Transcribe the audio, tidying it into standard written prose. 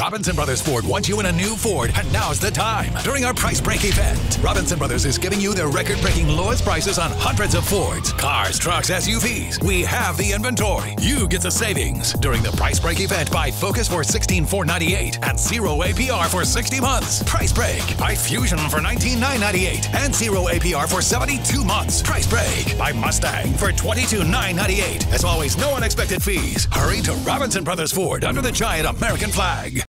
Robinson Brothers Ford wants you in a new Ford, and now's the time. During our price break event, Robinson Brothers is giving you their record-breaking lowest prices on hundreds of Fords, cars, trucks, SUVs. We have the inventory. You get the savings. During the price break event, buy Focus for $16,498 and 0 APR for 60 months. Price break. Buy Fusion for $19,998 and 0 APR for 72 months. Price break. Buy Mustang for $22,998. As always, no unexpected fees. Hurry to Robinson Brothers Ford under the giant American flag.